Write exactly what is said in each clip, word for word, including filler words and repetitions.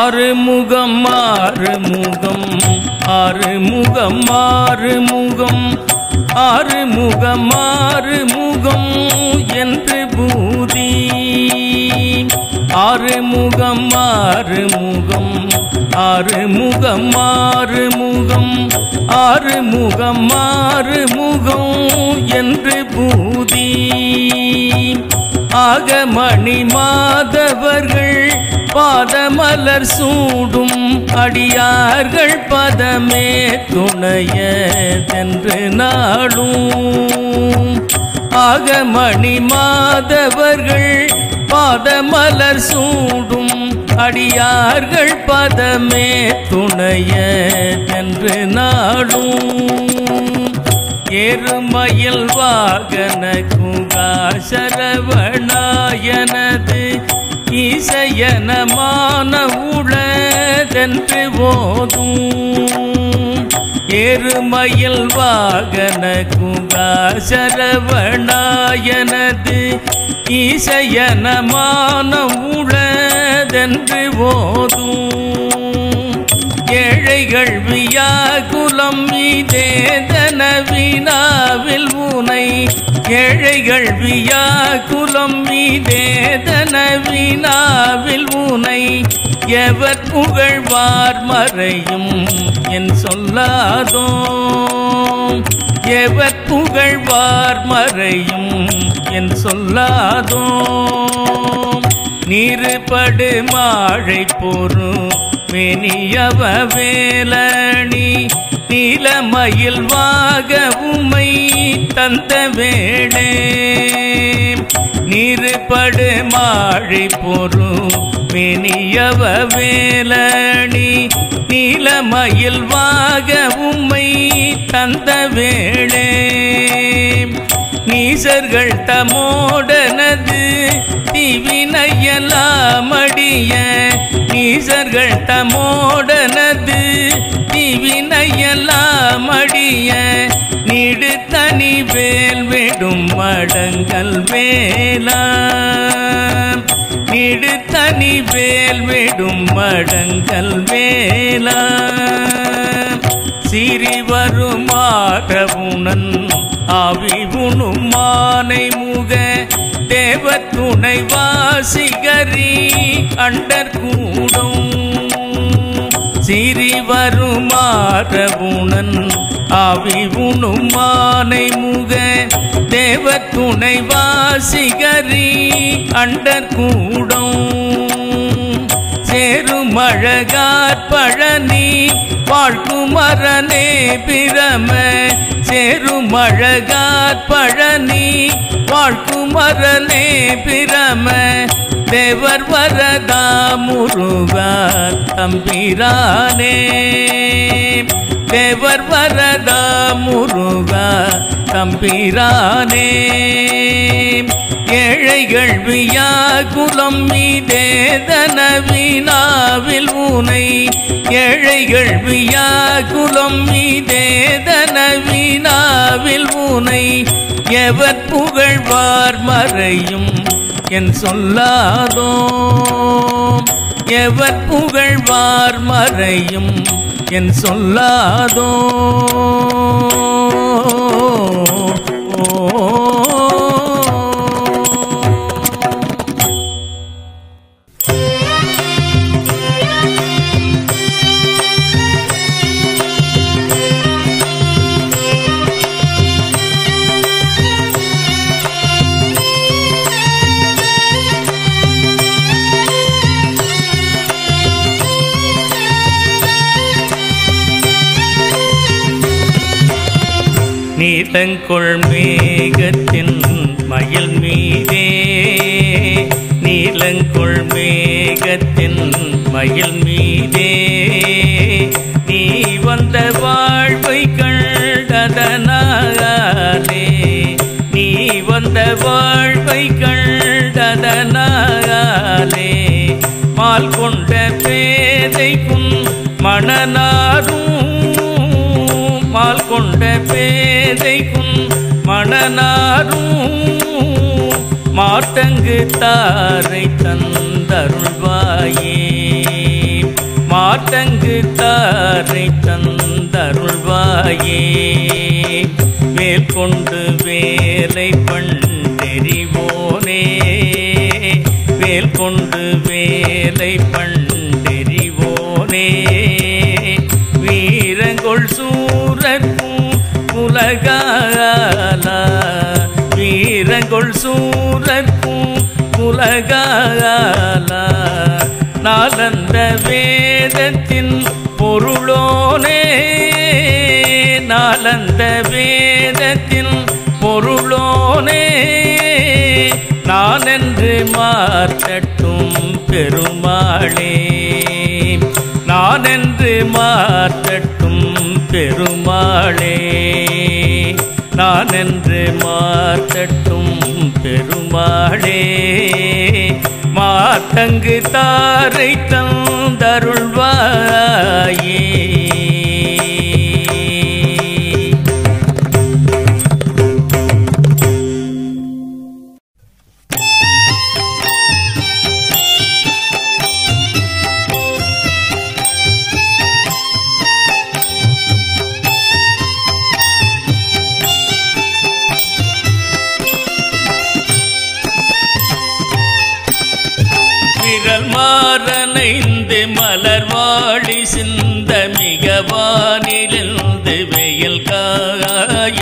ஆறுமுகம் ஆறுமுகம் ஆறுமுகம் ஆறுமுகம் ஆறுமுகம் ஆறுமுகம் என்று பூதி ஆறுமுகம் ஆறுமுகம் ஆறுமுகம் ஆறுமுகம் ஆறுமுகம் ஆறுமுகம் என்று பூதி ஆகமணி மாதவர்கள் பாதமலர் சூடும் அடியார்கள் பதமே துணையதென்று நாளும் ஆகமணி மாதவர்கள் பாதமலர் சூடும் அடியார்கள் பதமே துணையதென்று நாளும் ஏறுமயில் வாகன குகாசரவணாயனது ஈசையனமான உளதென்று போதும் ஏறுமயில் வாகன குகாசரவணாயனது ஈசையனமான உளதென்று போதும் ஏழைகள் வியாகுலம் மீதேதன வினாவில் உனை ஏழைகள் வியாகுலம் மீதேதன வினாவில் உனை எவர் புகழ்வார் மறையும் என் சொல்லாதோ எவர் புகழ்வார் மறையும் என் சொல்லாதோ நீருபடு மாழை பொறும் மேனியவ வேலணி நீலமயில் வாக உமை தந்த வேளே நீருபடு மாழை பொறும் மேனியவ வேலணி நீலமயில் வாக உமை தந்த வேளே நீசர்கள் தமோடனது திவினையலாமடிய நீசர்கள் தமோடனது திவினையலாமடிய நீடு தனி வேல் விடும் மடங்கள் வேலா நீடு தனி வேல் விடும் மடங்கள் வேலா சிறி வருமாறவுணன் ஆவி உணும் மானை முக தேவ துணை வாசிகரி அண்டர் கூடும் சிறி வருமாறவுணன் ஆவி உணும் மானை முக தேவ துணை வாசிகரி அண்டர் கூடும் சேருமழகார் பழனி வாழ்குமரனே பிரம சேருமழகார் பழனி வாழ்குமரனே பிரம தேவர் வரதா முருகா தம்பிரானே தேவர் வரதா முருகா தம்பிரானே ஏழைகள் வியாகுலம் மீதேதன வினாவில் உனை ஏழைகள் வியாகுலம் மீதேதன வினாவில் உனை எவர் புகழ்வார் மறையும் என் சொல்லாதோ எவர் புகழ்வார் மறையும் என் சொல்லாதோ நீலங்கொள் மேகத்தின் மயில் மீதே நீலங்கொள் மேகத்தின் மயில் மீதே நீ வந்த வாழ்வை கண்டதனாலே நீ வந்த வாழ்வை கண்டதனாலே மால் கொண்ட பேதைக்கும் மணனாரும் மால் கொண்ட பேதைக்கும் மணனாரும் மாட்டங்கு தாரை தந்தருள்வாயே மாட்டங்கு தாரை தந்தருள்வாயே வேல் கொண்டு வேலை பண்டெறிவோனே வேல் கொண்டு வேலை பண்டெறிவோனே வீரங்கொள் சூரர்க்கும் உலகாலா வீரங்கொள் சூரர்க்கும் உலகாலா நாலந்த வேதத்தின் பொருளோனே நாலந்த வேதத்தின் பொருளோனே நான் என்று மாற்றட்டும் பெருமாளே நான் என்று மாற்றட்டும் பெருமாளே நான் என்று மாற்றட்டும் பெருமாளே மாத்தங்கு தாரை தந்தருள்வாயே விரல்மாறனைந்து மலர்வாழி சிந்த மிகவானிலிருந்து வெயில் காய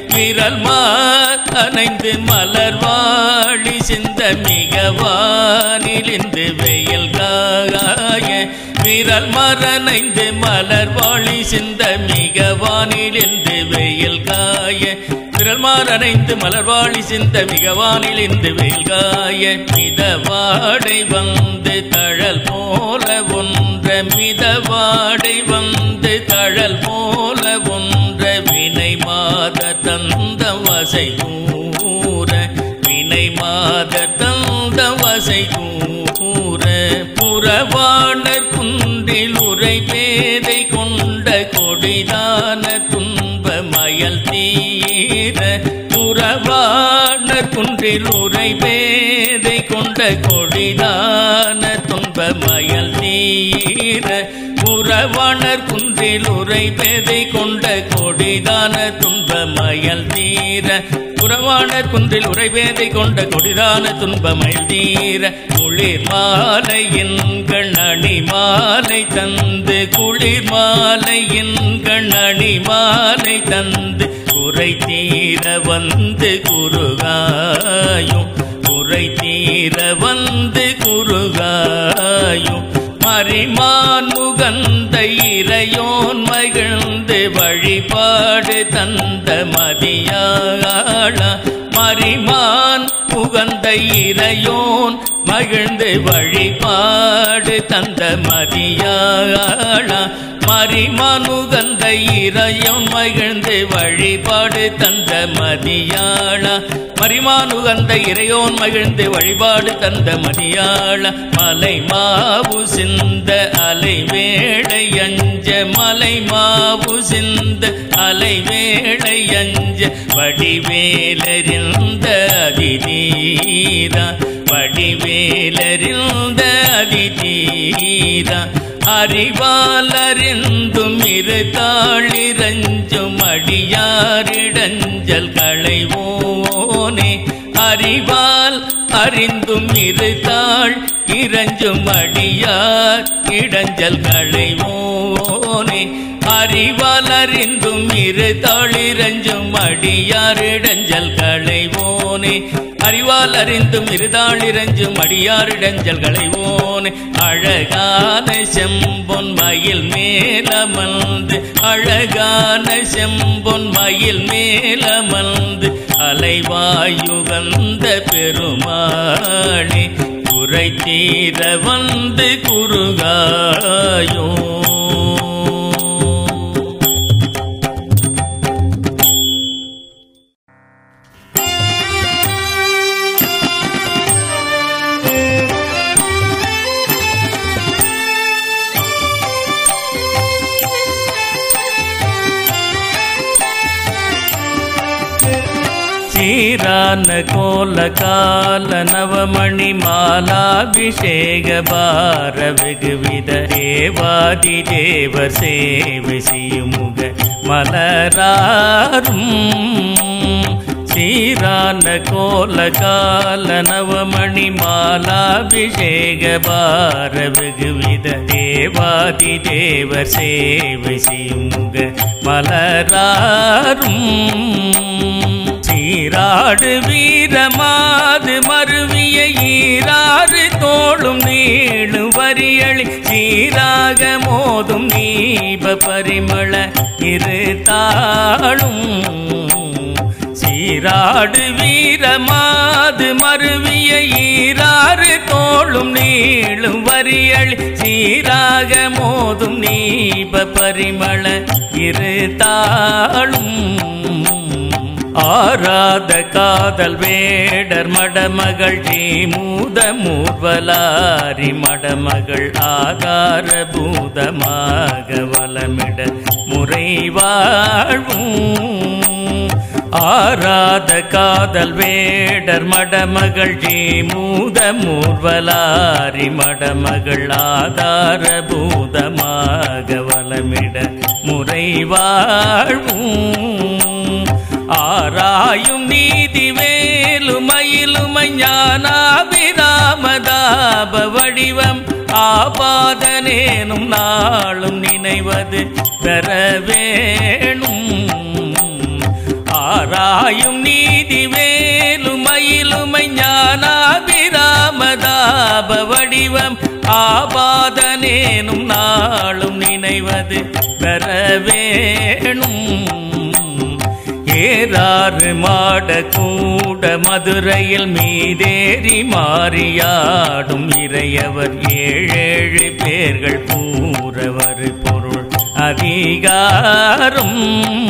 விரல்மாறனைந்து மலர்வாழி சிந்த மிகவானிலிருந்து வெயில் காய விரல்மாறனைந்து மலர்வாழி சிந்த மிகவானிலிருந்து வெயில் காய விரல்மாறனைந்து மலர்வாழி சிந்த மிகவானிலிருந்து வெயில் காய மிதவாடை வந்து தழல் போல ஒன்ற மிதவாடை வந்து தழல் போல ஒன்ற வினை மாத தந்த வசை கூற வினை மாத தந்த வசை கூற புறவாணர் குன்றில் உரை பேதை கொண்ட கொடிதான துன்ப மயல் தீர புறவாணர் குன்றில் உரை பேதை கொண்ட கொடிதான துன்ப மயல் தீர புறவாணர் குன்றில் உரை பேதை கொண்ட கொடிதான துன்ப மயல் தீர புறவாணர் குன்றில் உரைவேதை கொண்ட கொடிதான துன்ப மயல் தீர குளிர் மாலையின் கண்ணணி மாலை தந்து குளிர் மாலையின் கண்ணணி மாலை தந்து குறை தீர வந்து குருகாயும் குறை தீர வந்து குருகாயும் மரிமான் முகந்த இறையோன் மகிழ்ந்து வழிபாடு தந்த மதியாள மரிமான் முகந்த இறையோன் மகிழ்ந்து வழிபாடு தந்த மதியாள மரிமான் முகந்த இறையோன் மகிழ்ந்து வழிபாடு தந்த மதியாள மரிமான் உகந்த இறையோன் மகிழ்ந்து வழிபாடு தந்த மதியாள மலை மாவு சிந்த அலை வேளை அஞ்ச மலை மாவு சிந்த அலை வேளை அஞ்ச வடிவேலறிந்த அதிதீரா வடிவேலறிந்த அதிதீரா அறிவாலறிந்தும் இரு தாளிரஞ்சும் அடியாரிடஞ்சல் களைவோனே அறிவால் அறிந்தும் இரு தாள் இரஞ்சும் அடியார் இடஞ்சல் களைவோனே அறிவால் அறிந்தும் இரு தாளிரஞ்சும் அடியாரிடஞ்சல் களைவோனே அறிவால் அறிந்தும் இருதாளிரஞ்சும் அடியாரிடஞ்சல் களைவோனே அழகான செம்பொன் மயில் மேலமர்ந்து அழகான செம்பொன் மயில் மேலமர்ந்து அலைவாயுகந்த பெருமாளே குறை தீர வந்து குருகாயோ ಶ್ರೀರಾನಕೋಲ ಕಾಲ ನವಮಣಿ ಮಾಲಾಭಿಷೇಕ ಬಾರ வெகுவித தேவாதி தேவர் சேவை செய்யுமுக மலராரும் ಶ್ರೀರಾನಕೋಲ ಕಾಲ ನವಮಣಿ ಮಾಲಾಭಿಷೇಕ ಬಾರ வெகுவித தேவாதி தேவர் சேவை செய்யுமுக மலராரும் சீராடு வீரமாது மருவிய ஈராறு தோளும் நீளு வரியளி சீராக மோதும் நீப பரிமள இரு தாளும் சீராடு வீரமாது மருவிய ஈராறு தோளும் நீளும் வரியளி சீராக மோதும் நீப பரிமள இரு தாளும் ஆராத காதல் வேடர் மடமகள் மூத மூர்வலாரி மடமகள் ஆகார பூதமாக வலமிட முறை வாழ்வும் ஆராத காதல் வேடர் மடமகள் மூத மூர்வலாரி மடமகள் ஆதார பூதமாக வலமிட முறை வாழ்வும் ஆராயும் நீதி வேலுமயிலுமை ஞானாபிராமதாப வடிவம் ஆபாதனேனும் நாளும் நினைவது பெற வேணும் ஆராயும் நீதி வேலுமயிலுமை ஞானாபிராமதாப வடிவம் ஆபாதனேனும் நாளும் நினைவது பெற வேணும் ஏறாறு மாட கூட மதுரையில் மீதேறி மாறியாடும் இறையவர் ஏழேழு பேர்கள் பூரவர் பொருள் அதிகாரம்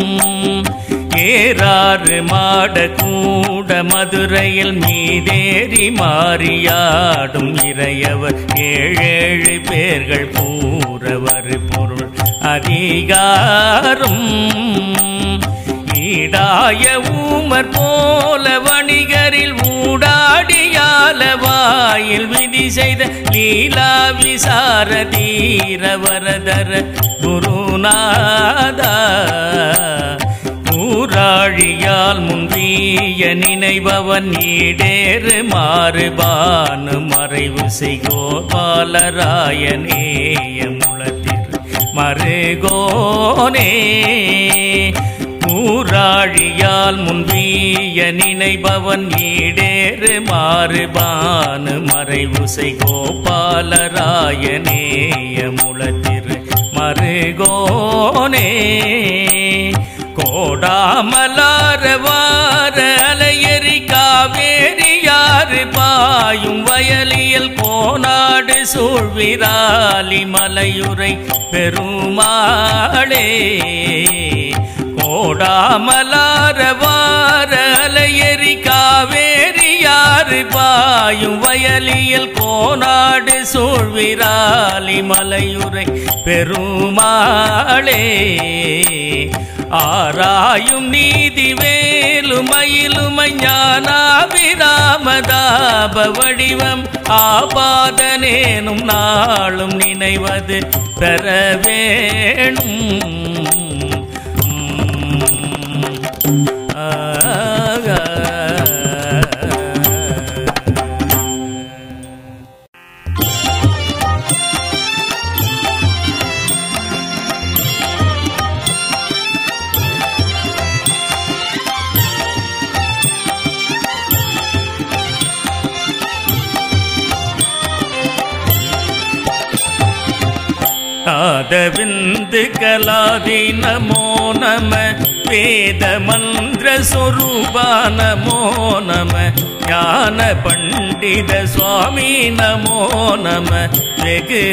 ஏறாறு மாட கூட மதுரையில் மீதேறி மாறியாடும் இறையவர் ஏழேழு பேர்கள் பூரவர் பொருள் அதிகாரம் ஈடாய ஊமர் போல வணிகரில் ஊடாடியால வாயில் விதி செய்த லீலா விசார தீர வரதர குருநாதா ஊராழியால் முன்றிய நினைபவன் ஈடேறு மாறுபானு மறைவு செய்கோபாலராயனேய முளத்திரு மருகோனே ஊராழியால் முன்றிய நினைபவன் ஈடேறு மாறுபானு மறைவு செய்கோபாலராயனேய முளத்திரு மருகோனே கோடாமலார வார அலையறி காவேரியாறு பாயும் வயலியல் கோனாடு சூழ்விராலி மலையுரை பெருமாளே கோடாமலார வார அலையறி காவேரியாறு பாயும் வயலியல் கோனாடு சூழ்விராலி மலையுரை பெருமாளே ஆராயும் நீதி வேலுமயிலுமை ஞானாபிராமதாப வடிவம் ஆபாதனேனும் நாளும் நினைவது பெற வேணும் நாத விந்து கலாதி நமோ நம வேத மந்திர சொரூபா நமோ நம ஞான பண்டித சுவாமி நமோ நம வெகு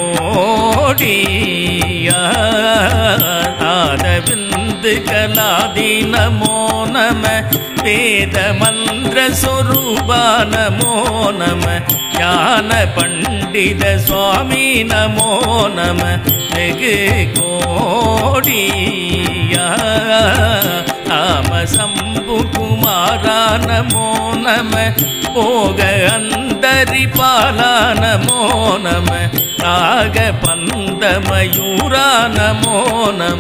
கோடியா நாத விந்து கலாதி நமோ நம வேத மந்திர சொரூபா நமோ நம ஞான பண்டித சுவாமி நமோ நம வெகு கோடியா நாம சம்பு குமார குமாரா நமோ நம போக அந்தரி பாலா நமோ நம நாக பந்த மயூரா நமோ நம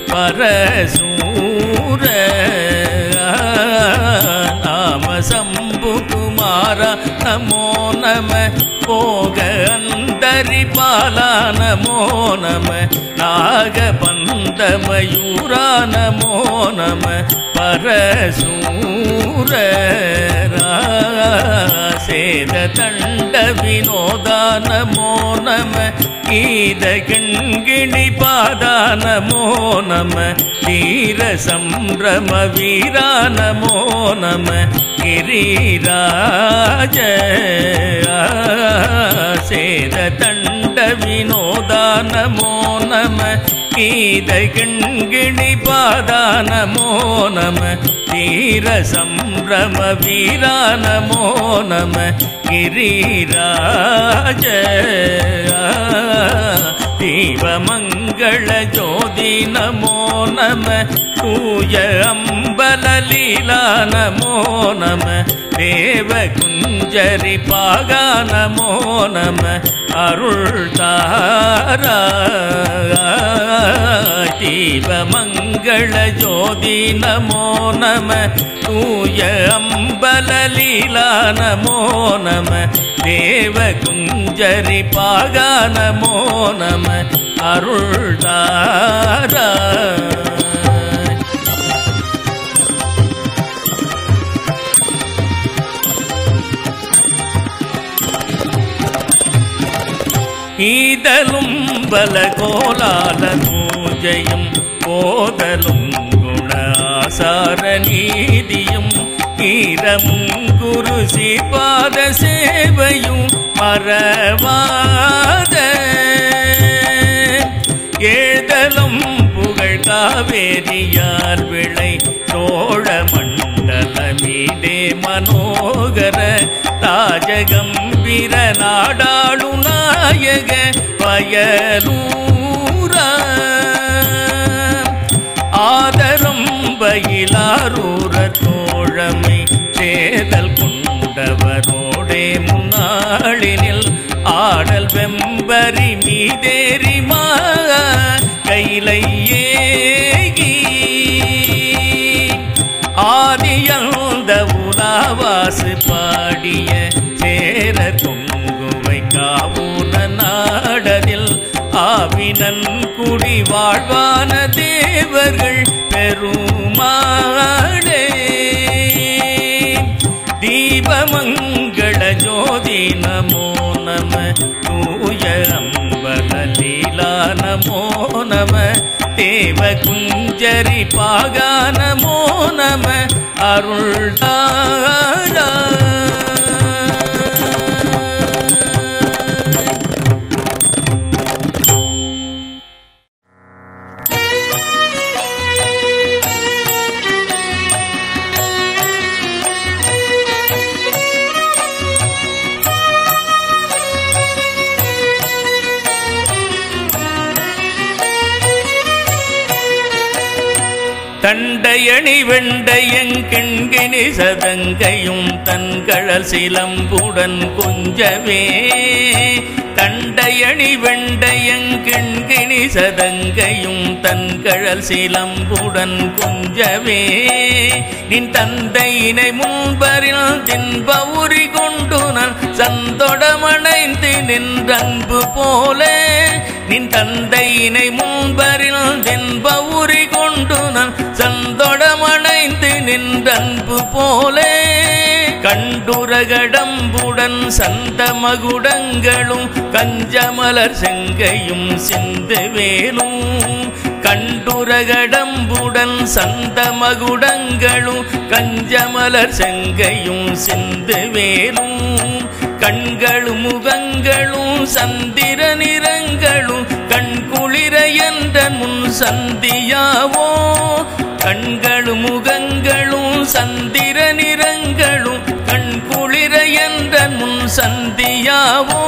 பரசூர நாம சம்பு குமாரா நமோ நம போக அந்தரி பாலா நமோ நம நாக பந்த மயூரா நமோ நம பரசூர சேத தண்ட வினோதா நமோ நம கீத கிண்கிணி பாதா நமோ நம வீர சம்பிரம வீரா நமோ நம கிரிராஜ சேத தண்ட வினோதா நமோ நம கீத கிண்கிணி பாதா நமோ நம வீர சம்பிரம வீரா நமோ நம கிரிராஜ தீபமங்கள ஜோதி நமோ நம தூய அம்பல லீலா நமோ நம தேவ குஞ்சரி பாகா நமோ நம அருள் தாரா தீபமங்கள ஜோதி நமோ நம தூய அம்பல லீலா நமோ நம தேவ குஞ்சரி பாகா நமோ நம அருள் தாரா ஈதலும் பல கோலால பூஜையும் போதலும் குணாசார நீதியும் ஈரமும் குரு சீபாத சேவையும் மறவாத ஏதலும் புகழ் காவேரியார் விளை சோழ மண்டல மீதே மனோகர ராஜகம்பீர நாடாளு நாயக வயலூரா ஆதரம் பயிலாரூர தோழமை சேதல் கொண்டவரோடே முன்னாளினில் ஆடல் வெம்பரி மீதேறி மா கைலை ஏகி ஆதியந்த உலாவாசு பாடிய சேர தொங்குவை காவுன நாடனில் ஆவினன் குடி வாழ்வான தேவர்கள் பெருமாளே தீபமங்கள ஜோதி நமோ நம தூய அம்பல லீலா நமோ நம தேவ குஞ்சரி பாகா நமோ நம அருள் தாரா தண்டையணி வெண்டையங்கிண்கிணி சதங்கையும் தன்கழல் சிலம்புடன் கொஞ்சவே தண்டையணி வெண்டையங்கிண்கிணி சதங்கையும் தன்கழல் சிலம்புடன் கொஞ்சவே நின் தந்தையினை முன்பரில் தின்பவுரி கொண்டு நான் சந்தொடமணைந்து நின்றன்பு போல நின் தந்தையினை முன்பரில் தின்பவுரி கொண்டு நான் சந்தொடமணைந்து நின்றன்பு போலே கண்டுரகடம்புடன் சந்த மகுடங்களும் கஞ்சமலர் செங்கையும் சிந்து வேலும் கண்டுரகடம்புடன் சந்த மகுடங்களும் கஞ்சமலர் செங்கையும் சிந்து வேலும் கண்களும் முகங்களும் சந்திர நிறங்களும் கண்குளிர என்ற முன் சந்தியாவோ கண்களும் முகங்களும் சந்திர நிறங்களும் கண்குளிர என்ற முன் சந்தியாவோ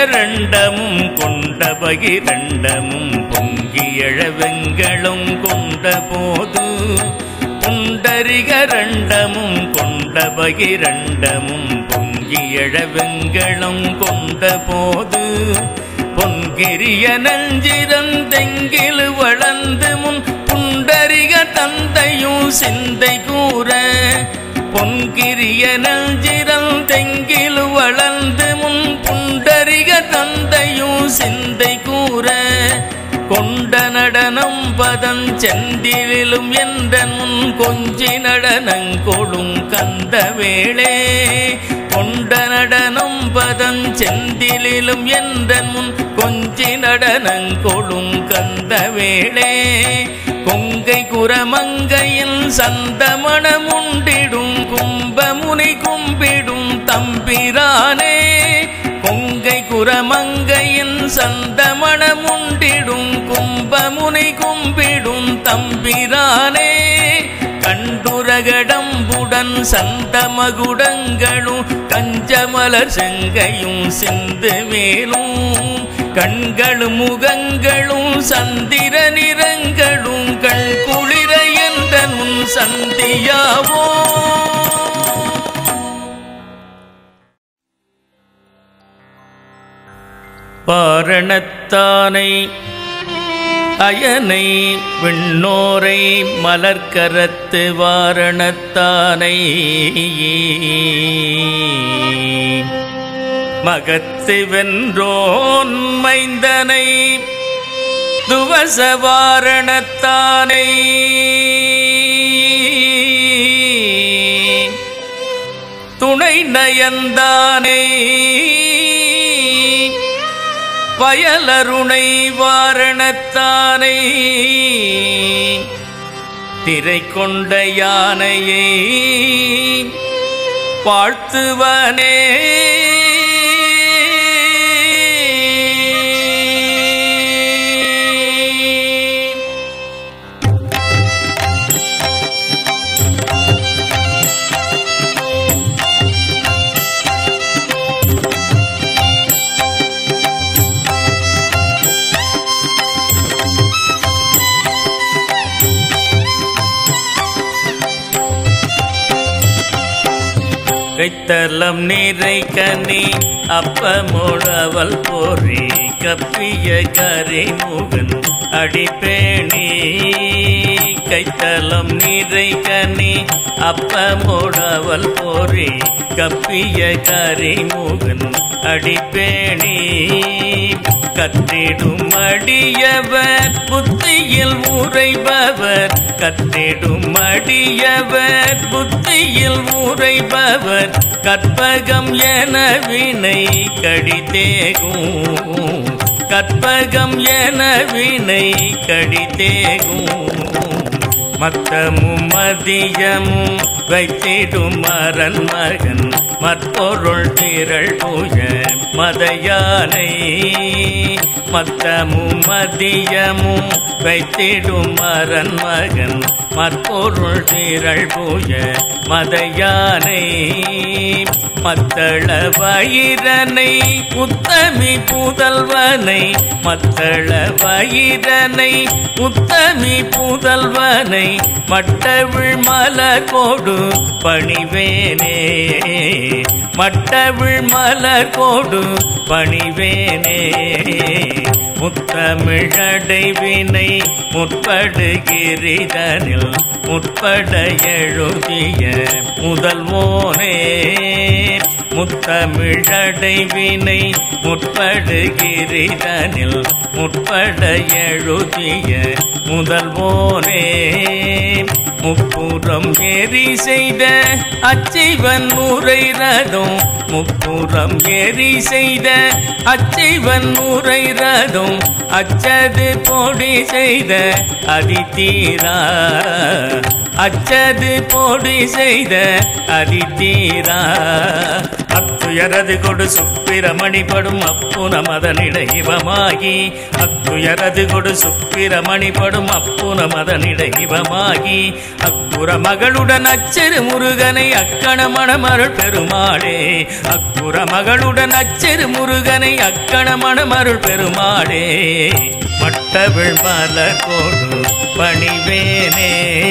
ரெண்டமும் கொண்ட பகிரண்டமும் பொங்கியழ வெங்களும் கொண்ட போது புண்டரிக ரெண்டமும் கொண்ட பகிரண்டமும் பொங்கியழ வெங்களும் கொண்ட போது பொன்கிரிய நெஞ்சிரந்தெங்கில் வளர்ந்து முன் புண்டரிக தந்தையும் சிந்தை கூற பொன்கிரிய நெஞ்சிரந்தெங்கில் வளர்ந்து முன் புண்டரிக தந்தையும் சிந்தை கூற கொண்ட நடனம் பதம் செந்திலும் என்ற முன் கொஞ்சி நடனங்கொடும் கந்த வேளே கொண்ட நடனம் பதம் செந்திலும் என்ற முன் கொஞ்சி நடனங்கொடும் கந்த வேளே கொங்கை குரமங்கையில் சந்தமணம் உண்டிடும் கும்பமுனை கும்பிடும் தம்பிரானே கொங்கை குரமங்கையின் சந்தமணம் உண்டிடும் கும்பமுனை கும்பிடும் தம்பிரானே கண்டுரகடம்புடன் சந்தமகுடங்களும் கஞ்சமலர் செங்கையும் சிந்து வேலும் கண்களும் முகங்களும் சந்திர நிறங்களும் கண் குளிர என்ற முன் சந்தியாவோ வாரணத்தானை அயனை விண்ணோரை மலர்கரத்து வாரணத்தானை மகத்து வென்றோன் மைந்தனை துவச வாரணத்தானை துணை நயந்தானை வயலருணை வாரணத்தானை திரை கொண்ட யானையை வாழ்த்துவனே கைத்தலம் நீரை கனி அப்பமோழவல் போரி கப்பிய கரிமுகன் அடிப்பேணி கைத்தலம் நீரை கனி அப்பமோழவல் போரி கப்பிய கரிமுகன் அடிப்பேணி கத்திடும் அடியவர் புத்தியில் உரைபவர் கத்திடும் அடியவர் புத்தியில் உரைபவர் கற்பகம் என வினை கடித்தேகும் கற்பகம் என வினை கடித்தேகும் மத்தமும் மதியமும் வைத்திடும் மரன் மகன் மற்பொருள் திரள் பூஜ மதயானை மத்தமும் மதியமும் வைத்திடும் மரன் மகன் மற்பொருள் திரள் பூஜ மதயானை மத்தள வயிரனை உத்தமி புதல்வனை மத்தள வயிரனை உத்தமி புதல்வனை மட்டவிழ் மலர் கோடு பணிவேனே மட்டவிழ் மலர் கோடு பணிவேனே முத்தமிழடை வினை முற்படுகிரிதனில் முற்பட எழுதிய முதல்வோனே முத்தமிழடை வினை முற்படுகிரிதனில் முற்பட எழுதிய முதல்வோனே முப்புறம் ஏறி செய்த அச்சைவன் முறை ரதம் முப்புறம் ஏறி செய்த அச்சைவன் முறை ரதம் அச்சது போடி செய்த அதித்தீரா அச்சது போடி செய்த அதித்தீரா அத்துயரது கொடு சுப்பிரமணிப்படும் அப்புன மதனிடைவமாகி அத்துயரது கொடு சுப்பிரமணிப்படும் அப்புன மதனிடைவமாகி அக்குற மகளுடன் அச்சரு முருகனை அக்கண மணமருள் பெருமாளே அக்குற மகளுடன் அச்சரு முருகனை அக்கண மணமருள் பெருமாளே மட்டவிழ் மலர் கோடு பணிவேனே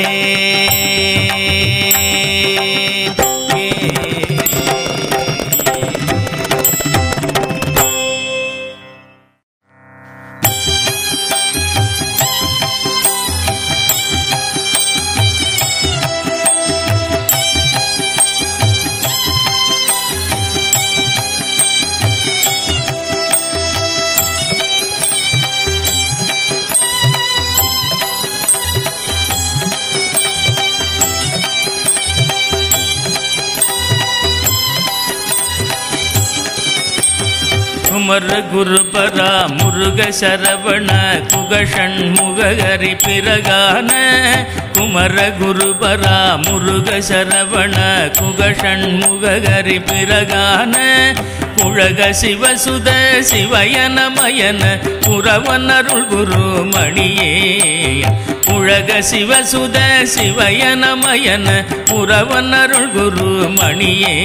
குமரகுரு பரா முருக சரவண குகஷண் முகஹரி பிரகான குமரகுரு பரா முருக சரவண குகஷண் முகஹரி பிரகான குழக சிவசுத சிவயனமயன புறவனருள் குரு மணியே குழக சிவசுத சிவயனமயன புறவனருள் குரு மணியே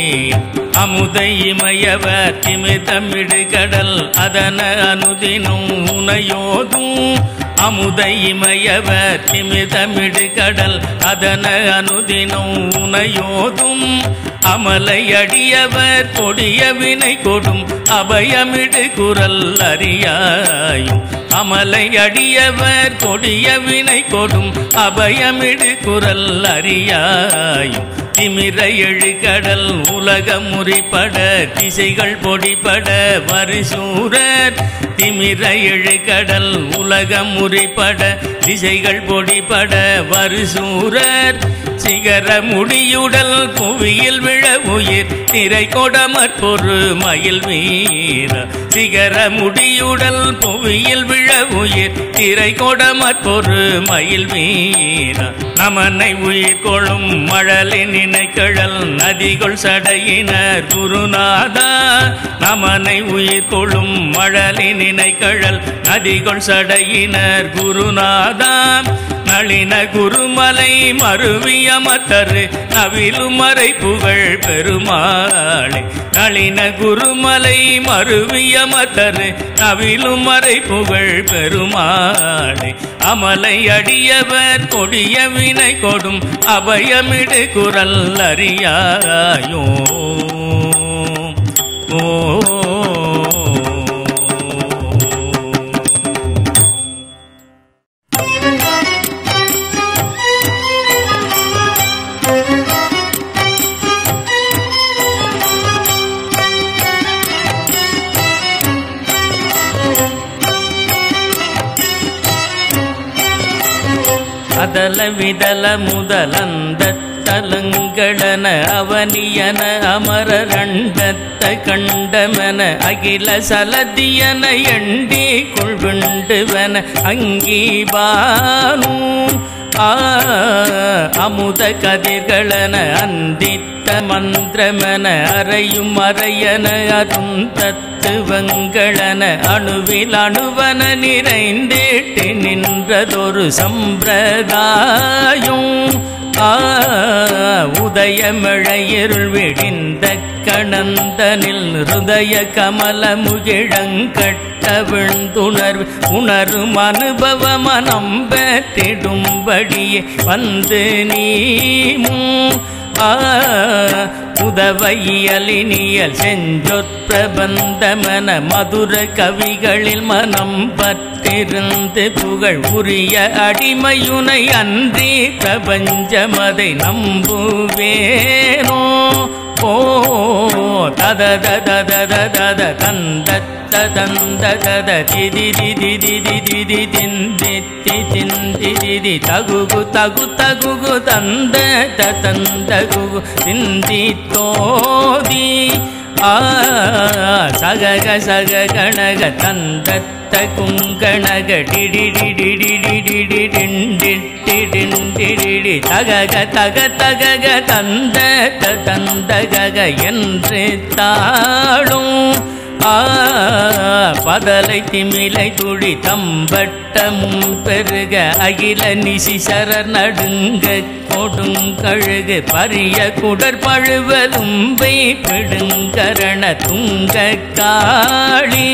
அமுதை இமயவர் திமிதமிடு கடல் அதன அனுதினும் உனையோதும் அமுதை இமயவர் திமிதமிடு கடல் அதன அனுதினும் உனையோதும் அமலை அடியவர் கொடிய வினை கொடும் அபயமிடு குரல் அறியாயும் அமலை அடியவர் கொடிய வினை கொடும் அபயமிடு குரல் அறியாயும் திமிர எழு கடல் உலக முறிப்பட திசைகள் பொடிப்பட வரிசூரர் திமிர எழு கடல் உலக முறிப்பட திசைகள் பொடிப்பட வரிசூரர் சிகர முடியுடல் புவியில் விழ உயிர் திரை கொடமற் பொரு மயில் வீர சிகர முடியுடல் புவியில் விழ உயிர் திரை கொடமற் பொரு மயில் வீர நமனை உயிர் கொள்ளும் மழலின் நினைக்கழல் நதிகள் சடையினர் குருநாதா நமனை உயிர் கொள்ளும் மழலின் நினைக்கழல் நதிகள் சடையினர் குருநாதா நளின குருமலை மருவிய மத்தரு நவிலுமறை புகழ் பெருமாளே நளின குருமலை மருவிய மத்தரு நவிலுமறை புகழ் பெருமாளே அமலை அடியவர் கொடிய வினை கொடும் அபயமிடு குரல் அறியாயோ ஓ அதலவிதல முதலந்தத் தலங்களன அவனியன அமரரண்டத்த கண்டமன அகில சலதியன எண்டி கொள்விண்டுவன அங்கீபானு ஆ அமுத கதிர்களன அந்தித்த மந்திரமன அறையும் அறையன அருந்தத்துவங்களன அணுவில் அணுவன நிறைந்தேட்டு நின்றதொரு சம்பிரதாயம் ஆ உதயமழையிருள் விடிந்த கணந்தனில் ஹிருதய கமல முகிழங்கட்ட விழுந்துணர்வு உணரும் அனுபவ மனம் பெற்றிடும்படியே வந்து நீமும் ஆ உதவையலினியல் செஞ்சொற்பிரபந்தமன மதுர கவிகளில் மனம் பற்றிருந்து புகழ் உரிய அடிமையுனை அன்றி பிரபஞ்சமதை நம்புவேனோ ஓ தத தத தத தத தந்த தந்த தத திதி திதி திதி திதி திந்தி திந்தி திதி தகுகு தகு தகுகு தந்த தந்த குகு திந்தி தோதி ஆ சகக சக கணக தந்த குங்கணக டிடி டிடி டிடி டிடி டிண்டி டிண்டி தகக தக தகக தந்த தந்த கக என்று தாழும் ஆ பதலை திமிலை துடி தம்பட்டமும் பெருக அகில நிசிசரர் நடுங்க கொடுங்கழுகு பரிய குடற்பழுவலும் பிடுங்கரண துங்க காளி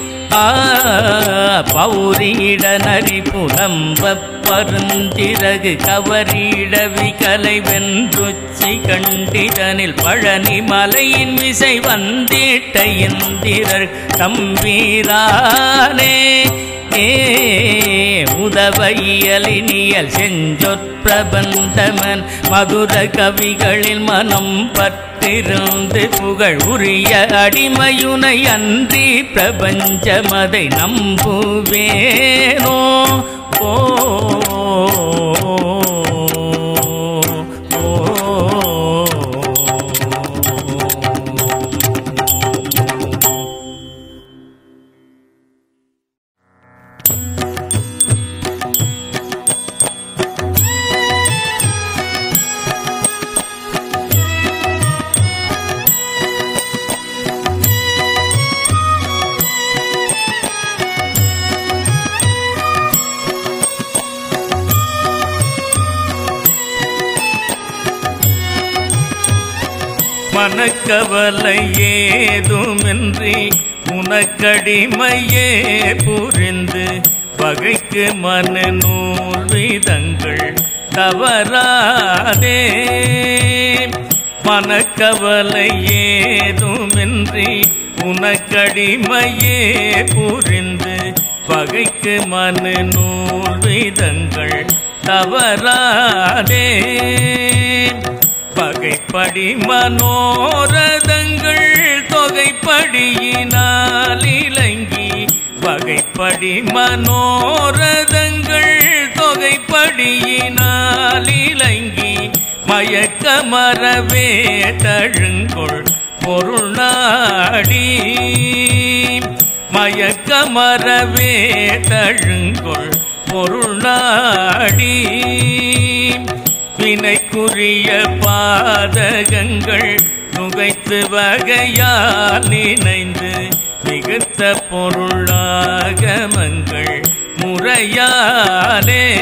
பௌரீட நரி புலம்ப பருந்திறகு கவரீட விகலை வென்றுச்சி கண்டிதனில் பழனி மலையின் விசை வந்திட்ட இந்திரர் தம்பீரானே ஏ உதவையலினியல் செஞ்சொற்பிரபந்தமன் மதுர கவிகளில் மனம் பற்றிருந்து புகழ் உரிய அடிமையுனை அன்றி பிரபஞ்சமதை நம்புவேனோ ஓ மனக்கவலை ஏதுமின்றி உனக்கடிமையே புரிந்து பகைக்கு மனு நூல் விதங்கள் தவறாதே. மனக்கவலை ஏதுமின்றி உனக்கடிமையே புரிந்து பகைக்கு மனு நூல் விதங்கள் தவறாதே. பகைப்படி மனோரதங்கள் தொகைப்படியினால் இலங்கி பகைப்படி மனோரதங்கள் தொகைப்படியினால் இலங்கி மயக்கமறவே தழுங்கொள் பொருளாடி மயக்கமறவே தழுங்கொள் பொருளாடி வினைக்குரிய பாதகங்கள் நுகைத்து வகையால் நினைந்து மிகுத்த பொருளாகமங்கள் முறையாலே.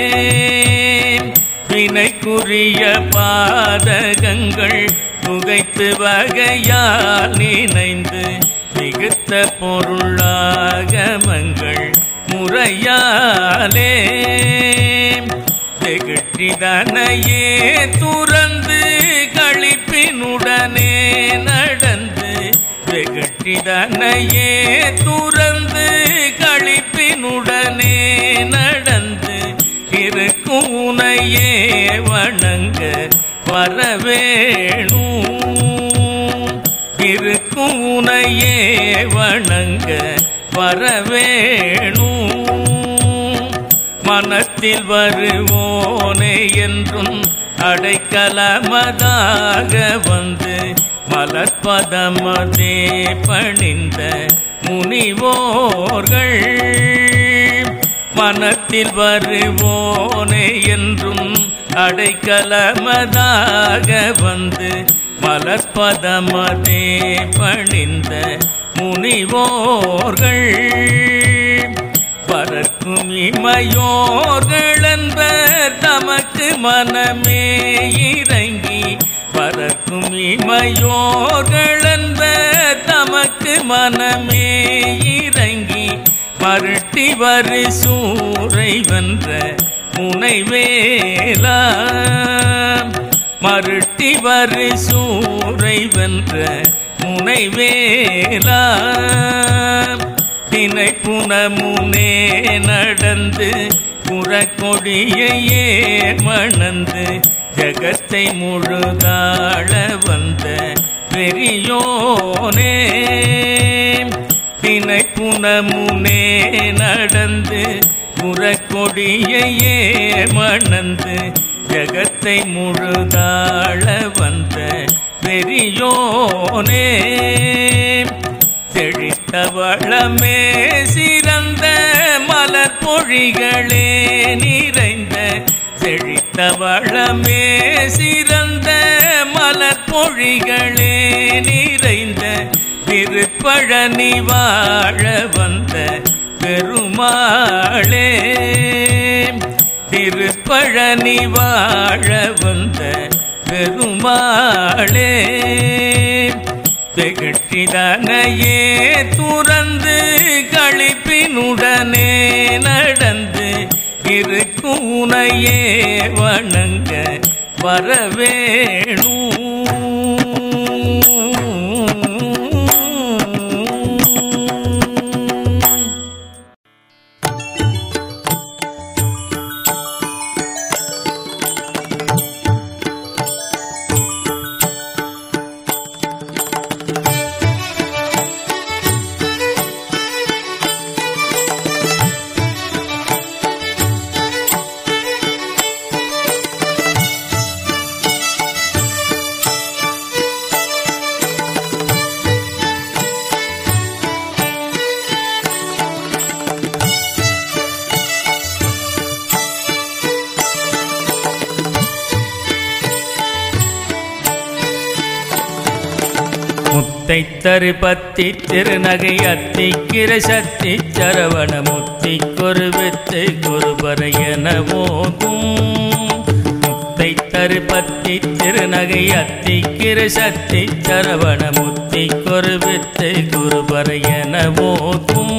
வினைக்குரிய பாதகங்கள் நுகைத்து வகையால் நினைந்து மிகுத்த பொருளாகமங்கள் முறையாலே. திகழ்ச்சிதனையே துறந்து களிப்பினுடனே நடந்து திகழ்ச்சிதனையே துறந்து களிப்பினுடனே நடந்து இருக்கும் உனையே வணங்க வரவேணும் இருக்கும் உனையே வணங்க வரவேணும். மனத்தில் வருவோனே என்றும் அடைக்கலமதாக வந்து மலர்பதமதே பணிந்த முனிவோர்கள். மனத்தில் வருவோனே என்றும் அடைக்கலமதாக வந்து மலர்பதமதே பணிந்த முனிவோர்கள். பறக்கும் இமையோர்கள் என்பர் தமக்கு மனமே இறங்கி பறக்கும் இமையோர்கள் என்பர் தமக்கு மனமே இறங்கி மருட்டி வரு சூரை வென்ற முனைவேலா மருட்டி வரு சூரை வென்ற முனைவேலா. தினை புனமுனே நடந்து புறக்கொடியையே மணந்து ஜகத்தை முழுதாள வந்த பெரியோனே. தினை புனமுனே நடந்து புறக்கொடியையே மணந்து ஜகத்தை முழுதாள வந்த பெரியோனே. செழித்தவளமே சிறந்த மலர் பொழிகளே நிறைந்த செழித்தவளமே சிறந்த மலர் பொழிகளே நிறைந்த திருப்பழனி வாழ வந்த பெருமாளே திருப்பழனி வாழ வந்த பெருமாளே திகழ்ச்சிதனையே துறந்து களிப்பினுடனே நடந்து இருக்குனையே வணங்க வரவேணும். முத்தைத்தரு பத்தி திருநகை அத்திக்கிர சத்தி சரவண முத்தி கொருவித்து குருபரையன போகும். முத்தைத்தரு பத்தி திருநகை அத்திக்கிர சத்தி சரவண முத்தி கொருவித்து குருபரையன போகும்.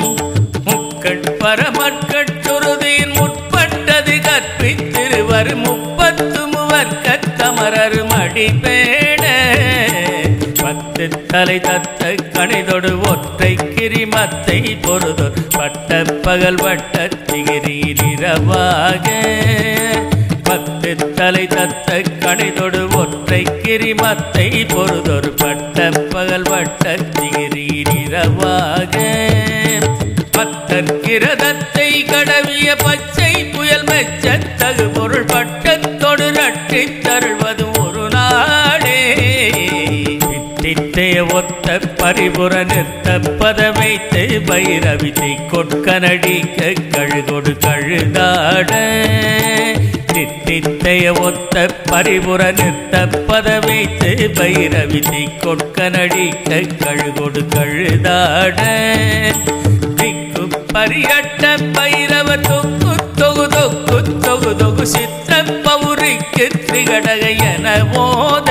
முக்கட்பரமற்கட்டுருதியின் முற்பட்டது கற்பித்திருவர் முப்பத்து முவர்க்கத்தமரர் மடிபேட பத்து தலை தத்த கணிதொடு ஒற்றை கிரிமத்தை பொருதோ பட்ட பகல் வட்ட திகிரீரவாக. பத்து தலை தத்த கணிதொடு ஒற்றை கிரிமத்தை பொருதொரு பட்ட பகல் வட்ட திகிரீரவாக. பத்தற்கிரதத்தை கடவிய பச்சை புயல் மெச்ச தகு பொருள் பட்டத்தொடு ரட்டி தருள்வது ஒரு நாடே. தித்தைய ஒத்த பரிபுற நிறுத்த பதவைத்து பைரவித்தை கொட்கனடிக்க கழுகொடு கழுதாட. தித்தைய ஒத்த பரிபுற நிறுத்த பதவைத்து பைரவித்தை கொட்கனடிக்க கழுகொடு கழுதாட. திக்கு பரியட்ட பைரவ தொக்கு தொகு தொக்கு தொகு தொகு சித்த பௌரிக்கு திரிகடக என போத.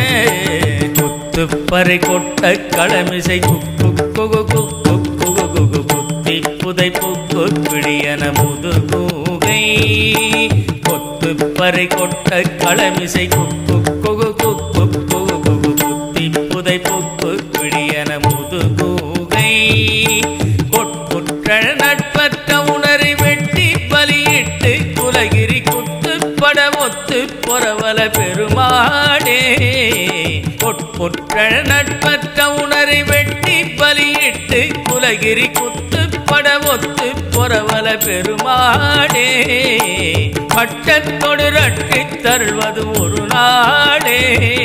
பறை கொட்ட களமிசை குக்கு குகு குக்கு குகு குகு குத்தி புதை புக்கு பிடியன முதுகூகை. கொத்து பறை கொட்ட களமிசை குக்கு குகு குக்கு குகு குகு குத்தி புதை புக்கு பிடியன முதுகூகை. கொட்புற்ற நட்பற்ற உணரை வெட்டி பலியிட்டு குலகிரி குத்து பட ஒத்து பொறவல பெருமாடே. கொட்புற்ற நட்பற்ற உணரை வெட்டி பலியிட்டு குலகிரி குத்து பட ஒத்து பொறவல பெருமாடே. பட்டத்தொடு ரட்டி தருள்வது ஒரு நாடே.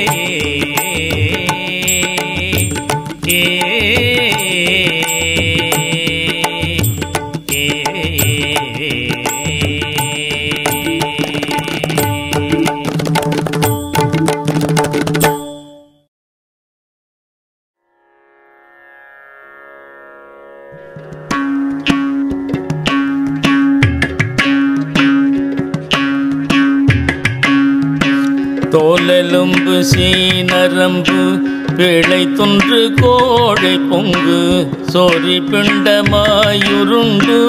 ஏ தோலெலும்பு சீனரம்பு பிழை துன்று கோழை பொங்கு சோரி பிண்டமாயுருண்டு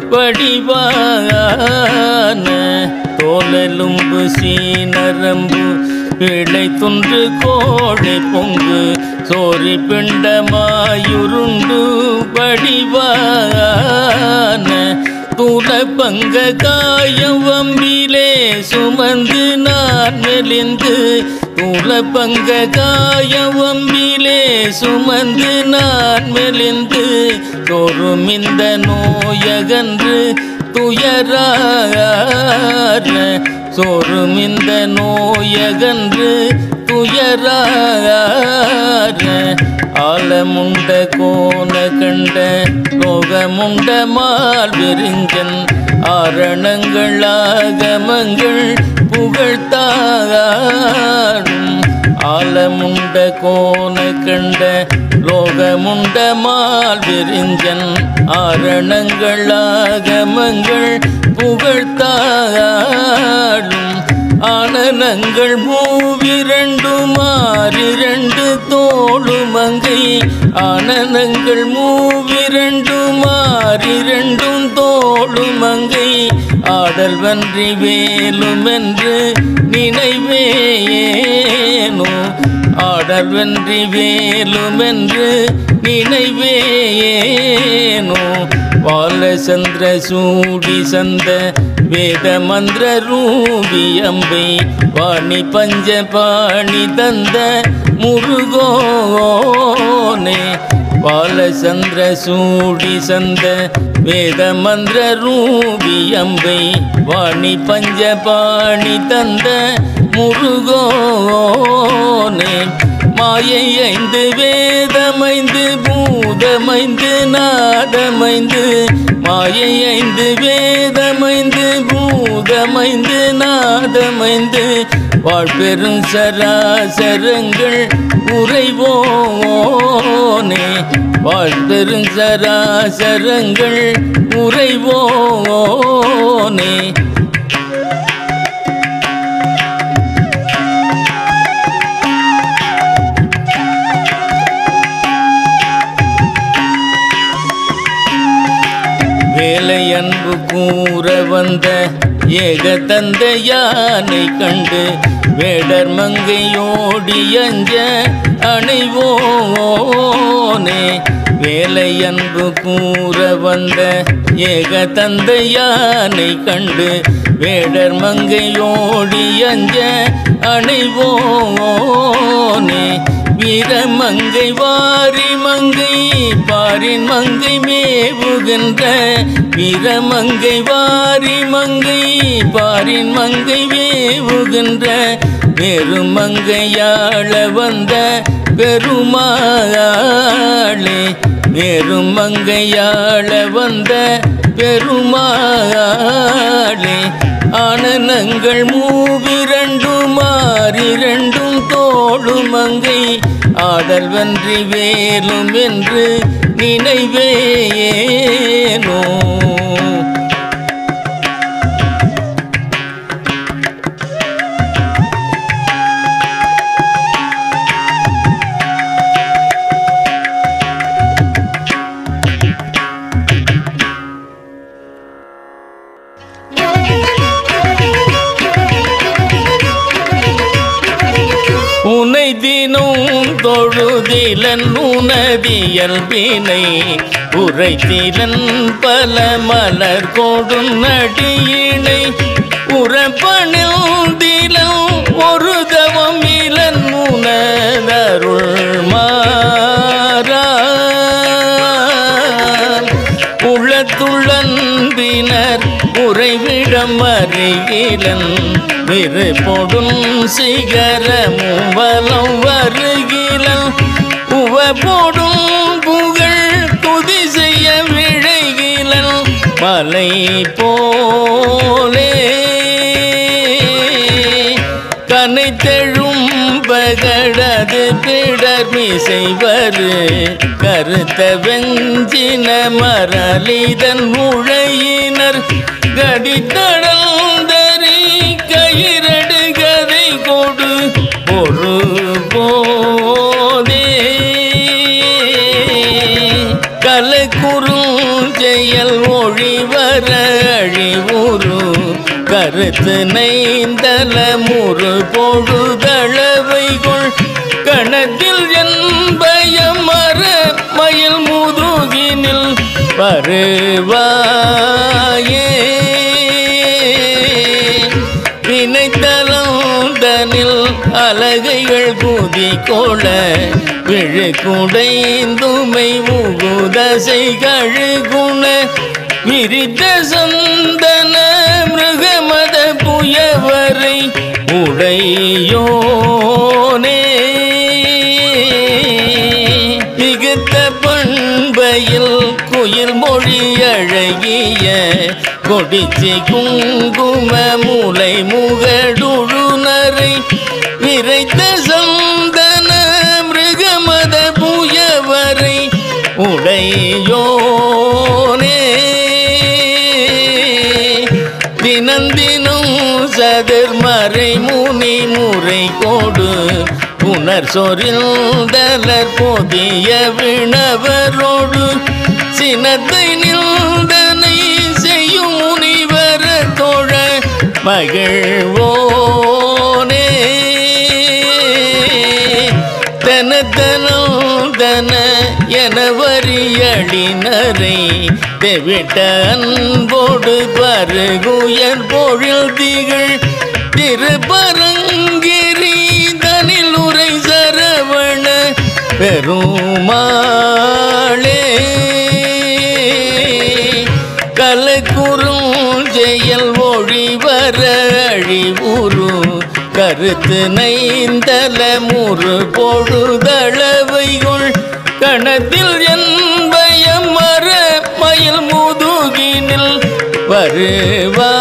வடிவான. தோலெலும்பு சீனரம்பு பிழை துன்று கோழை பொங்கு சோரி பிண்டமாயுருண்டு வடிவான. தூல பங்க காயம் வம்பிலே சுமந்து நான் மெலிந்து. தூல பங்க காயம் வம்பிலே சுமந்து நான் மெலிந்து. தோறும் இந்த நோயகன்று துயரார. சோறும் இந்த நோயகன்று துயரார. ஆலமுண்ட கோண கண்ட லோகமுண்ட மால் விரிஞ்சன். ஆரணங்கள் ஆகமங்கள் புகழ்த்தாடும் ஆலமுண்ட கோன கண்ட லோகமுண்ட மால் விரிஞ்சன் ஆரணங்கள் ஆகமங்கள் புகழ்த்தாடும் ஆனனங்கள் மூவிரண்டு மாறிரண்டு தோளுமங்கை ஆனனங்கள் மூவிரண்டு மாறிரண்டும் தோளுமங்கை ஆடல் வன்றி வேலுமென்று நினைவேயேனோ ஆடல் வென்றி வேலுமென்று நினைவேயேனோ பாலச்சந்திர சூடி சந்த வேத மந்திர ரூபி அம்பை வாணி பஞ்ச பாணி தந்த முருகோனே பாலச்சந்திர சூடி சந்த வேத மந்திர ரூபி அம்பை வாணி பஞ்ச பாணி தந்த முருகோனே மாயை ஐந்து வேதமைந்து பூதமைந்து நாதமைந்து மாயை ஐந்து வேதமைந்து பூதமைந்து நாதமைந்து வாழ்பெரும் சராசரங்கள் உறைவோனே வாழ்பெரும் சராசரங்கள் உறைவோனே வேலை அன்பு கூற வந்த ஏக தந்தையானை கண்டு வேடர் மங்கையோடி அஞ்ச அணைவோனே வேலை அன்பு கூற வந்த ஏக தந்தையானை கண்டு வேடர் மங்கையோடி அஞ்ச அணைவோனே வீரமங்கை வாரி மங்கை பாரின் மங்கை மேவுகின்ற வீரமங்கை வாரி மங்கை பாரின் மங்கை மேவுகின்ற பெருமங்கையாள வந்த பெருமாளே பெருமங்கையாள வந்த பெருமாளே ஆனனங்கள் மூவிரண்டும் மாறிரண்டும் தோளுமங்கை ஆடல் வென்றி வேலும் என்று நினைவேயேனோ உனை தினம் தொழுதிலன் உனதியல்பினை உரைத்திலன் பல மலர் கொடும் நடியினை உறப்பணில் திலம் ஒரு தவம் இலன் உனதருள் மாறா உளத்துள்ளன்பினர் உறைவிடம் அறிகிலன் விருப்பொடும் சிகரமும் வலம் வருகிலன் உவப்பொடும் புகழ் துதி செய்ய விழைகிலன் மலை போலே கனைத்தெழும் பகடது பிடர்மி செய்வரு கருத்த வெஞ்சின மரளிதன் உழையினர் கடித்தடந்தரி கயிரடு கதை கொடு ஒரு போதே கலக்குறுஞ்செயல் ஒழிவர அழிவுரு கருத்து நைந்தல முறு பொழுதளவைகொள் கணத்தில் என்பயம் மர மயில் முதுகினில் வருவாயே வினைத்தலந்தனில் அலகைகள் குதி கொள விழுக்குடைந்துமை முகுதசை கழுகுண விரித்த சந்தன மிருகமத புயவரை உடையோனே மிகுத்த பண்பையில் குயில் மொழி அழகிய கொடிச்சி குங்கும மூலை முகடுழுனரை விரைத்த சந்த தினந்தினும் சதுர்மறை முனி முறை கோடு புனர் சொரிந்தலர் போதிய விணவரோடு சினத்தை நிந்தனை செய்யும் முனிவர தோழ மகிழ்வோனே. தனத்தனோ தன என வரியடினரை தெவிட்ட அன்போடு பருகுயர் பொழில் திகழ் திருப்பரங்கிரி தனில் உரை சரவண பெருமாளே. கலக்குறும் செயல் ஒழிவர அழிவுறு கருத்து நைந்தல முறு பொழுதளவைகுள் கணத்தில் என்பயம் மர மயில் முதுகினில் வருவா